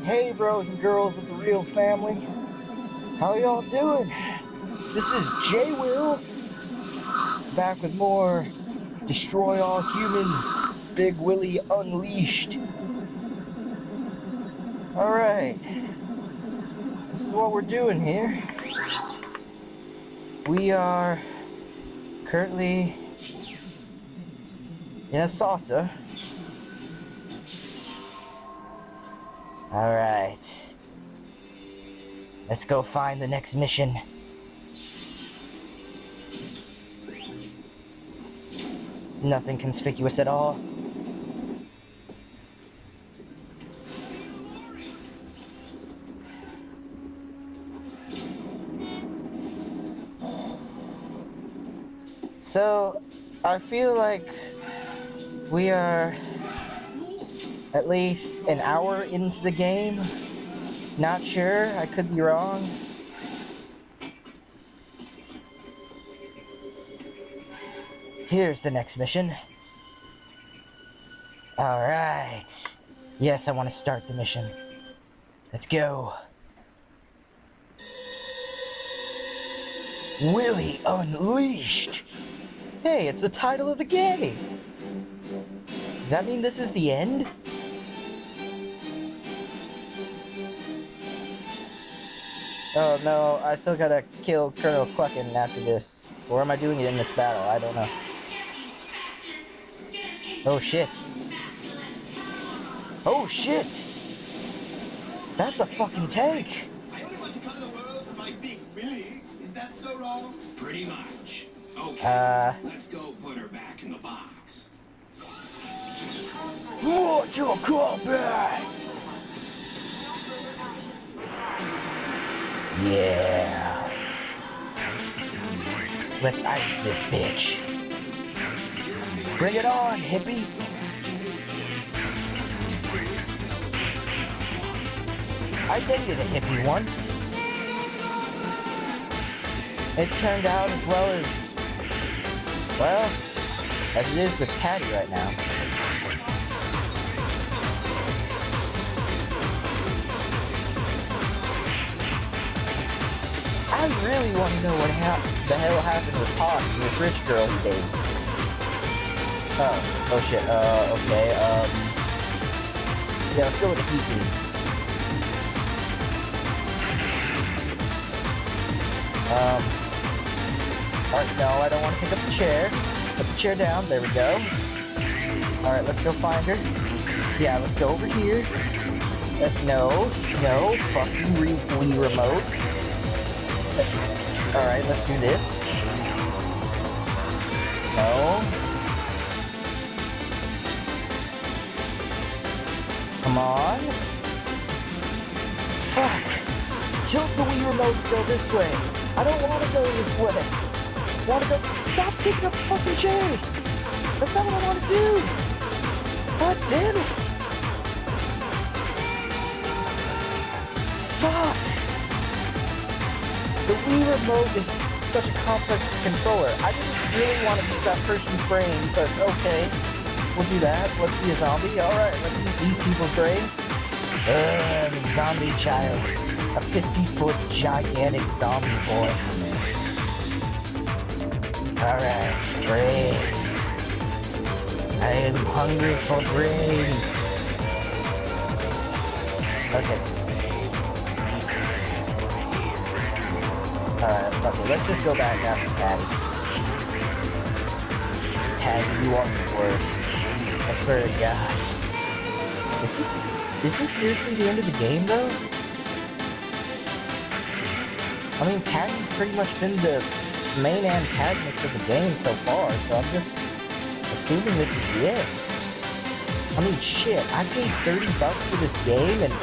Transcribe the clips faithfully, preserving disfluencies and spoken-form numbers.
Hey bros and girls of the real family, how y'all doing? This is J-wil, back with more Destroy All Humans, Big Willy Unleashed. Alright, this is what we're doing here. We are currently in a saucer. Alright. Let's go find the next mission. Nothing conspicuous at all. So, I feel like we are at least an hour into the game. Not sure, I could be wrong. Here's the next mission. Alright. Yes, I want to start the mission. Let's go. Willy Unleashed! Hey, it's the title of the game! Does that mean this is the end? Oh no, I still gotta kill Colonel Cluckin after this. Or am I doing it in this battle? I don't know. Oh shit. Oh shit! That's a fucking tank! I only want to color the world with my big Willy. Is that so wrong? Pretty much. Okay, Uh... let's go put her back in the box. Mortal combat! Yeah. Let's ice this bitch. Bring it on, hippie. I dated a hippie once. It turned out as well as, well, as it is with Patty right now. I really want to know what hap the hell happened with Hawk and this rich girl he dated. Oh, oh shit, uh, okay, um... yeah, let's go with the heat beam. Um... Alright, no, I don't want to pick up the chair. Put the chair down, there we go. Alright, let's go find her. Yeah, let's go over here. Uh, no, no, fucking Wii remote. Alright, let's do this. No. Come on. Fuck. Tilt the Wii remote to go this way. I don't want to go this way. I want to go... Stop picking up fucking chairs. That's not what I want to do. God damn it. Fuck. The Wii remote is such a complex controller. I didn't really want to use that person's brain, but okay. We'll do that. Let's be a zombie. Alright, let's use these people's brains. Ugh, zombie child. A fifty foot gigantic zombie boy. Alright, brain. I am hungry for brain. Okay. Alright, fuck it. Let's just go back after Patty. Patty, you are the worst. I swear to God. Is this, is this seriously the end of the game, though? I mean, Patty's pretty much been the main antagonist of the game so far, so I'm just assuming this is it. I mean, shit, I paid thirty bucks for this game, and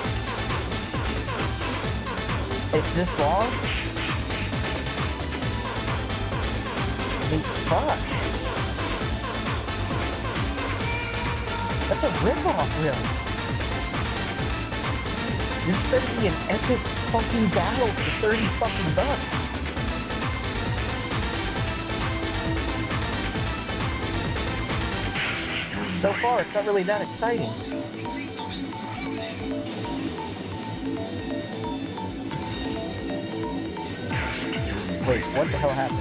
it's this long? I mean, fuck. That's a ripoff, really. This better be an epic fucking battle for thirty fucking bucks. So far, it's not really that exciting. Wait, what the hell happened?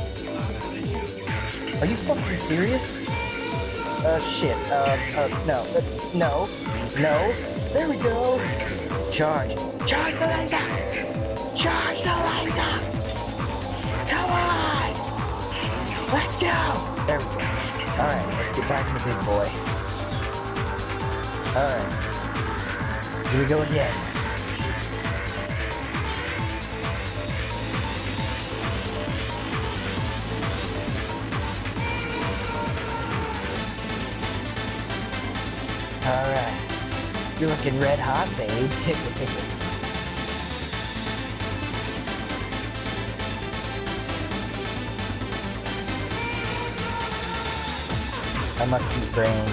Are you fucking serious? Uh, shit. Uh, uh, no. Uh, no. No. There we go. Charge. Charge the laser! Charge the laser! Come on! Let's go! There we go. Alright, let's get back to the big boy. Alright. Here we go again. Alright. You're looking red hot, babe. Tickle, tickle. I must be brain.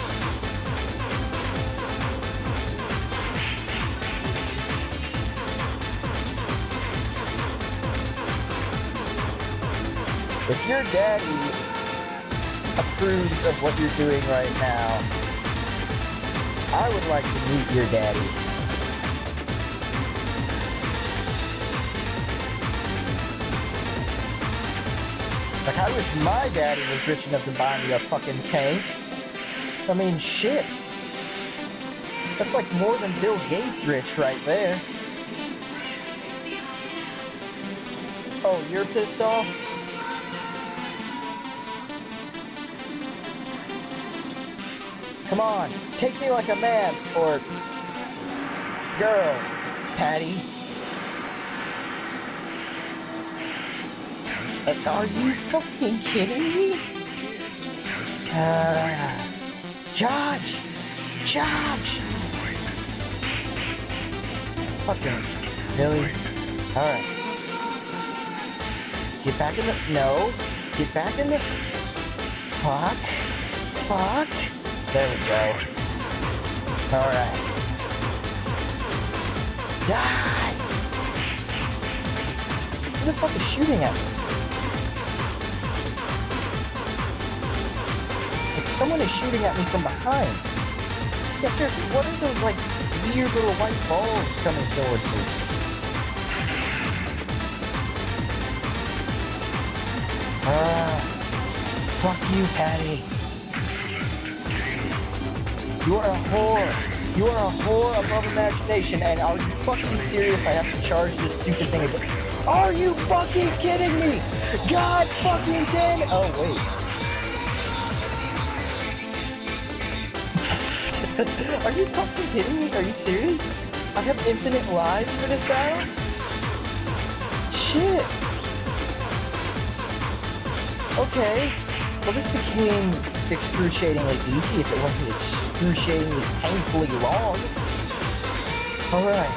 If your daddy approves of what you're doing right now, I would like to meet your daddy. Like, I wish my daddy was rich enough to buy me a fucking tank. I mean, shit. That's like more than Bill Gates rich right there. Oh, you're pissed off? Come on, take me like a man, or girl, Patty. Uh, are you fucking kidding me? Uh, charge! Charge! Fucking Willy. Alright. Get back in the... No. Get back in the... Fuck. Fuck. There we go. Alright. Die! Who the fuck is shooting at me? Like, someone is shooting at me from behind. Yeah, seriously, what are those, like, weird little white balls coming towards me? Ah, fuck you, Patty. You are a whore. You are a whore above imagination, and are you fucking serious? I have to charge this stupid thing again. Are you fucking kidding me? God fucking damn it! Oh, wait. Are you fucking kidding me? Are you serious? I have infinite lives for this battle? Shit. Okay. Well, this became excruciatingly easy if it wasn't excruciatingly painfully long. Alright.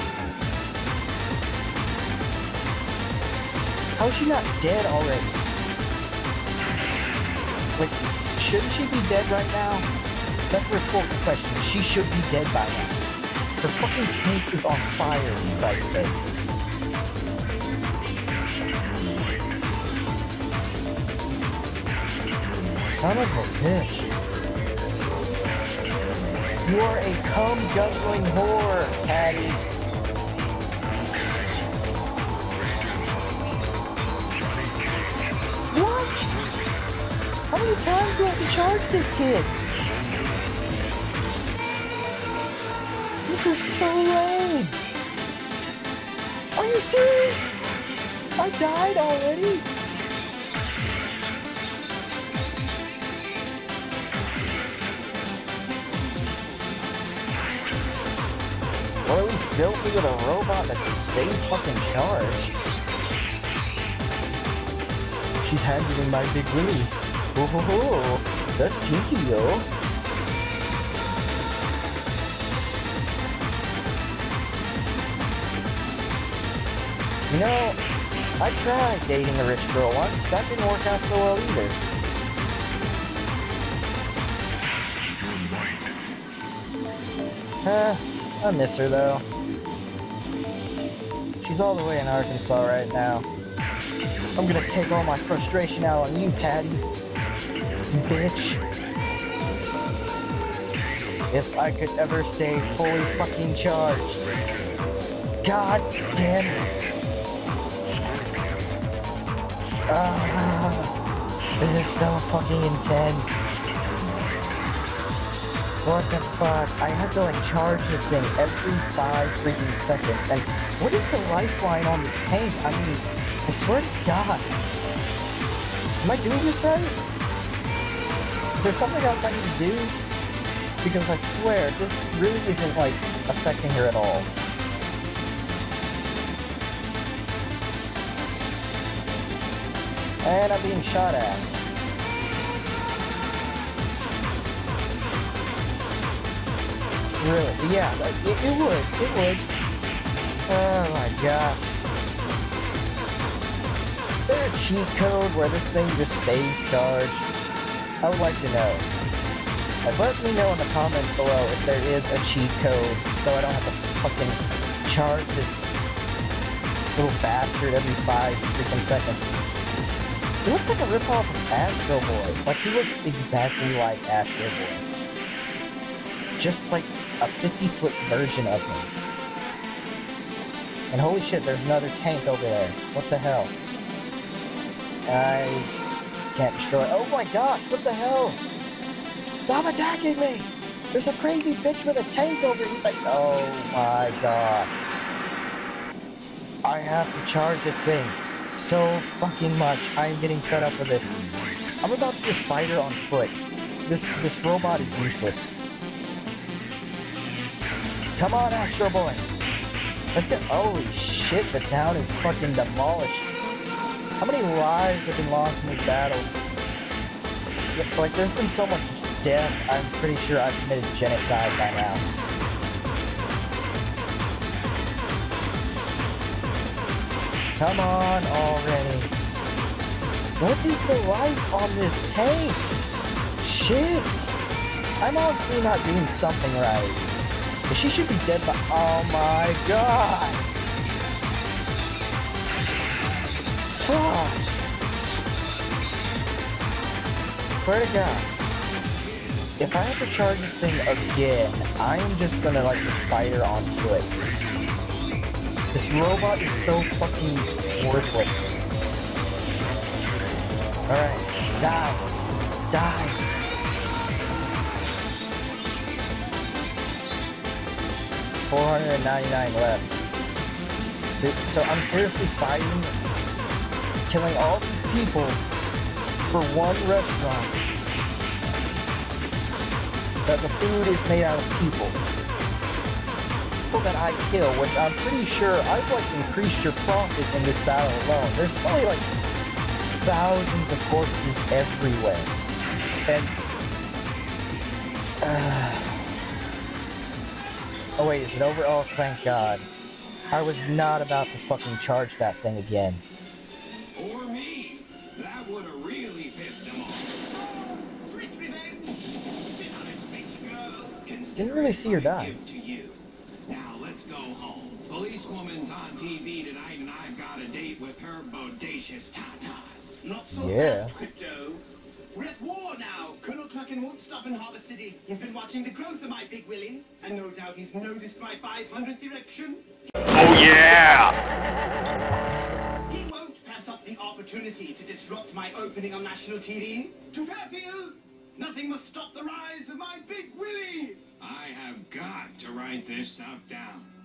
How is she not dead already? Like, shouldn't she be dead right now? That's a rhetorical question. She should be dead by now. Her fucking tank is on fire inside the base. Son of a bitch. You are a cum-guzzling whore, Patty. What? How many times do I have to charge this kid? This is so lame. Are you serious? I died already? Well, at least built me with a robot that stays fucking charged. She's handling my big Willy. Oh ho ho, that's kinky, yo. You know, I tried dating a rich girl once. That didn't work out so well either. Huh. I miss her though. She's all the way in Arkansas right now. I'm gonna take all my frustration out on you, Patty. Bitch. If I could ever stay fully fucking charged. God damn it. Ah, this is so fucking intense. What the fuck? I have to like charge this thing every five freaking seconds. And what is the lifeline on this tank? I mean, I swear to God. Am I doing this right? Is there something else I need to do? Because I swear, this really isn't like affecting her at all. And I'm being shot at. Really? Yeah, it, it would. It would. Oh my god. Is there a cheat code where this thing just stays charged? I would like to know. Like, let me know in the comments below if there is a cheat code so I don't have to fucking charge this little bastard every five freaking seconds. He looks like a ripoff of Astro Boy. Like, he looks exactly like Astro Boy. Just like a fifty foot version of him. And holy shit, there's another tank over there. What the hell? I can't destroy it. Oh my gosh, what the hell? Stop attacking me! There's a crazy bitch with a tank over here. Like, oh my god. I have to charge this thing so fucking much. I am getting fed up with it. I'm about to just fight her on foot. This this robot is useless. Come on, Astro Boy. Let's get. Holy shit, the town is fucking demolished. How many lives have been lost in this battle? Like, there's been so much death, I'm pretty sure I've committed genocide by now. Come on already. What is the life on this tank? Shit. I'm obviously not doing something right. But she should be dead by- oh my god! Fuck! Swear to god. If I have to charge this thing again, I am just gonna like just fight her on foot. This robot is so fucking worthless. Alright, die. Die. four hundred ninety-nine left. So I'm seriously fighting, killing all these people for one restaurant. That the food is made out of people. People that I kill, which I'm pretty sure I've like increased your profit in this battle alone. There's probably like thousands of corpses everywhere. And uh, oh wait, is it over? Oh, thank God. I was not about to fucking charge that thing again. Or me. That would have really pissed him off. Sweet revenge. Sit on it, bitch girl. Didn't really see her die. Gift to you. Now let's go home. Policewoman's on T V tonight, and I've got a date with her bodacious tatas. Not so Yeah. fast, Crypto. We're at war now. Colonel Cluckin won't stop in Harbour City. He's been watching the growth of my big Willy, and no doubt he's noticed my five hundredth erection. Oh yeah! He won't pass up the opportunity to disrupt my opening on national T V. To Fairfield, nothing must stop the rise of my big Willy. I have got to write this stuff down.